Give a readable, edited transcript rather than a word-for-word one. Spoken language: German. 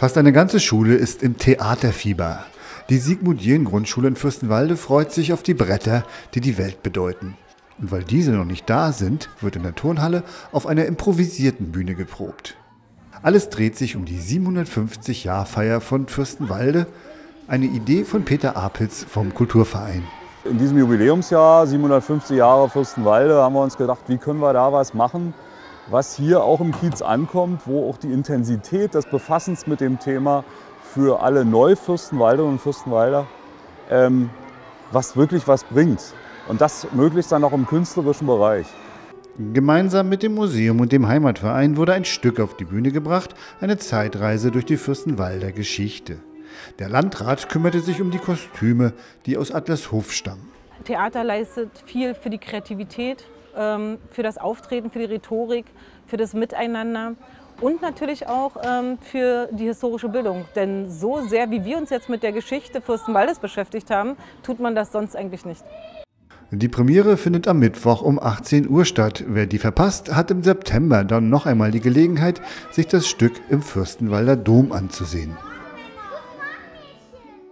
Fast eine ganze Schule ist im Theaterfieber. Die Sigmund-Jähn-Grundschule in Fürstenwalde freut sich auf die Bretter, die die Welt bedeuten. Und weil diese noch nicht da sind, wird in der Turnhalle auf einer improvisierten Bühne geprobt. Alles dreht sich um die 750-Jahr-Feier von Fürstenwalde, eine Idee von Peter Apitz vom Kulturverein. In diesem Jubiläumsjahr, 750 Jahre Fürstenwalde, haben wir uns gedacht, wie können wir da was machen, was hier auch im Kiez ankommt, wo auch die Intensität des Befassens mit dem Thema für alle Neufürstenwalder und Fürstenwalder was wirklich was bringt. Und das möglichst dann auch im künstlerischen Bereich. Gemeinsam mit dem Museum und dem Heimatverein wurde ein Stück auf die Bühne gebracht, eine Zeitreise durch die Fürstenwalder Geschichte. Der Landrat kümmerte sich um die Kostüme, die aus Adlershof stammen. Theater leistet viel für die Kreativität, für das Auftreten, für die Rhetorik, für das Miteinander und natürlich auch für die historische Bildung. Denn so sehr, wie wir uns jetzt mit der Geschichte Fürstenwaldes beschäftigt haben, tut man das sonst eigentlich nicht. Die Premiere findet am Mittwoch um 18 Uhr statt. Wer die verpasst, hat im September dann noch einmal die Gelegenheit, sich das Stück im Fürstenwalder Dom anzusehen.